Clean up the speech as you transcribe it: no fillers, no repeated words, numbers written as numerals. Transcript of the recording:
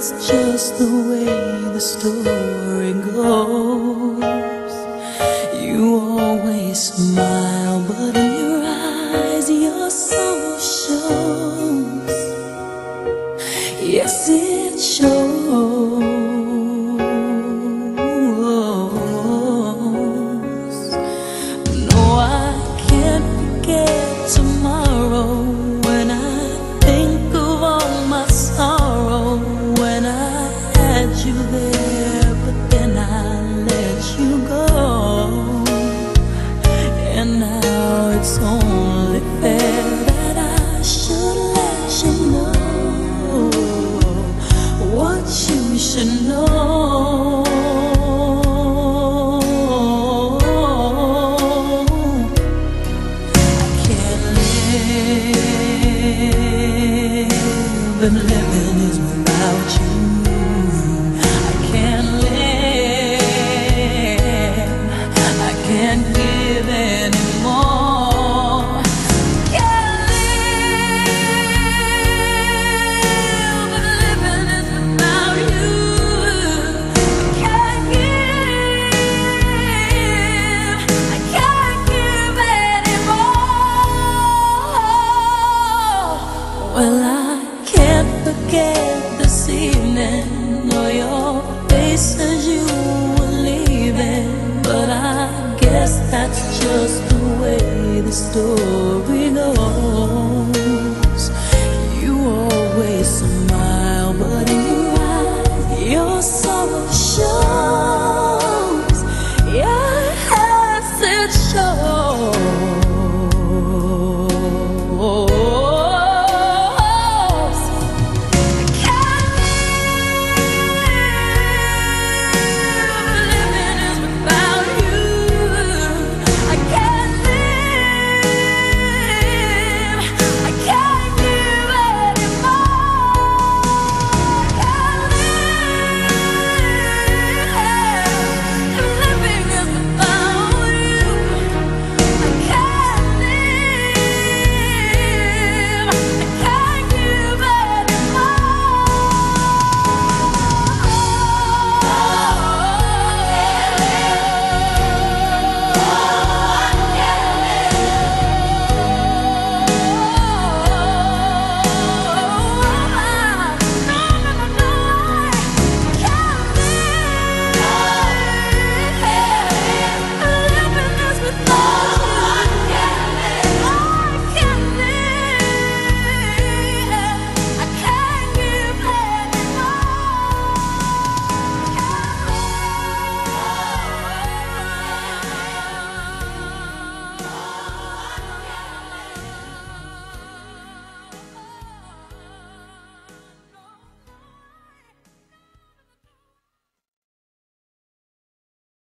that's just the way the story goes. You always smile, but in your eyes your soul shows. Yes, it shows. No, I can't forget tomorrow when I think of all my sorrow. When I had you there, but then I let you go. And now it's only fair that I should let you know what you should know. I can't live, and living is without you. I can't live, I can't give anymore. Can't live, and living is without you. I can't give anymore. Well, I can't forget this evening, or your face as you were leaving. But I guess that's just the way the story goes.